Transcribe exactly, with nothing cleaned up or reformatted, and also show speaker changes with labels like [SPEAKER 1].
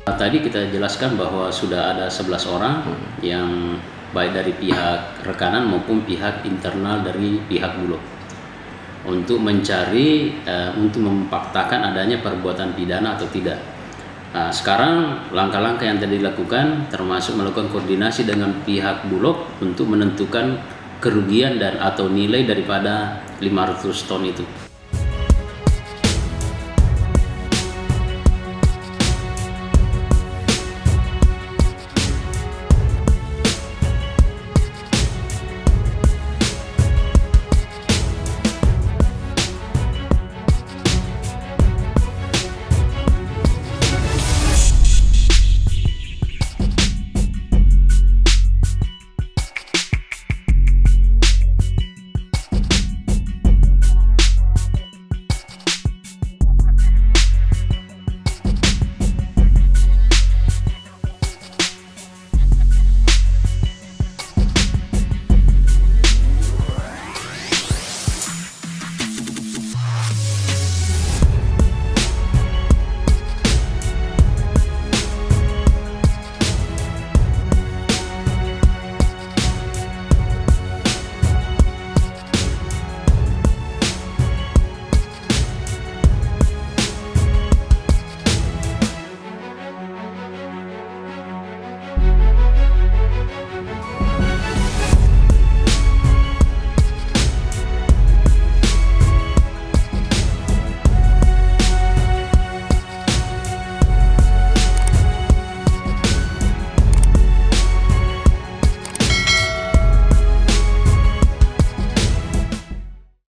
[SPEAKER 1] Tadi kita jelaskan bahwa sudah ada sebelas orang hmm. yang baik dari pihak rekanan maupun pihak internal dari pihak Bulog untuk mencari uh, untuk memfaktakan adanya perbuatan pidana atau tidak. Nah, sekarang langkah-langkah yang tadi dilakukan termasuk melakukan koordinasi dengan pihak Bulog untuk menentukan kerugian dan atau nilai daripada lima ratus ton itu.